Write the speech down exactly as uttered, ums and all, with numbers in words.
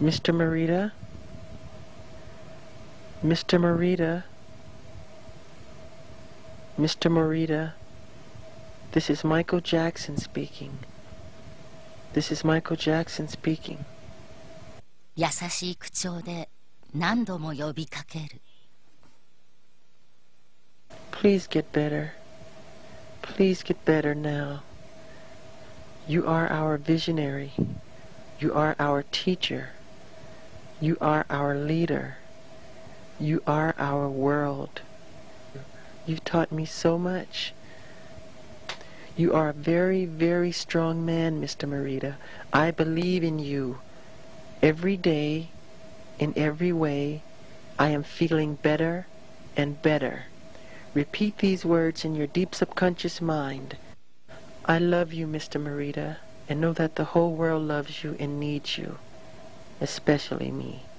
Mister Morita? Mister Morita? Mister Morita? This is Michael Jackson speaking. This is Michael Jackson speaking. 優しい口調で何度も呼びかける。 Please get better. Please get better now. You are our visionary. You are our teacher. You are our leader. You are our world. You've taught me so much. You are a very, very strong man, Mister Morita. I believe in you. Every day, in every way, I am feeling better and better. Repeat these words in your deep subconscious mind. I love you, Mister Morita, and know that the whole world loves you and needs you, especially me.